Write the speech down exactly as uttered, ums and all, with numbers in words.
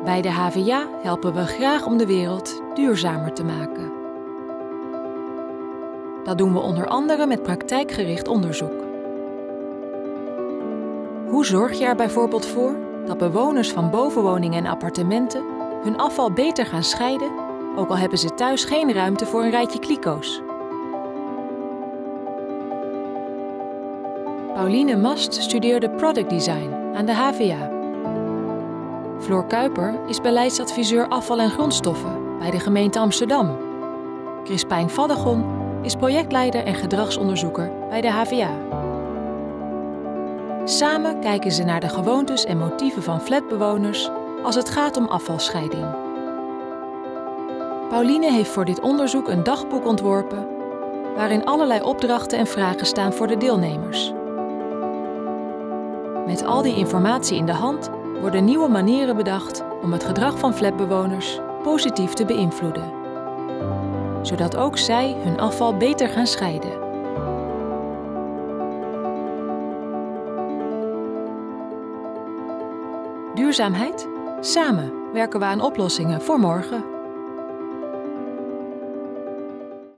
Bij de H V A helpen we graag om de wereld duurzamer te maken. Dat doen we onder andere met praktijkgericht onderzoek. Hoe zorg je er bijvoorbeeld voor dat bewoners van bovenwoningen en appartementen hun afval beter gaan scheiden, ook al hebben ze thuis geen ruimte voor een rijtje kliko's? Pauline Mast studeerde Product Design aan de H V A. Floor Kuiper is beleidsadviseur afval en grondstoffen bij de gemeente Amsterdam. Crispijn Vaddegon is projectleider en gedragsonderzoeker bij de H V A. Samen kijken ze naar de gewoontes en motieven van flatbewoners als het gaat om afvalscheiding. Pauline heeft voor dit onderzoek een dagboek ontworpen waarin allerlei opdrachten en vragen staan voor de deelnemers. Met al die informatie in de hand worden nieuwe manieren bedacht om het gedrag van flatbewoners positief te beïnvloeden, zodat ook zij hun afval beter gaan scheiden. Duurzaamheid? Samen werken we aan oplossingen voor morgen.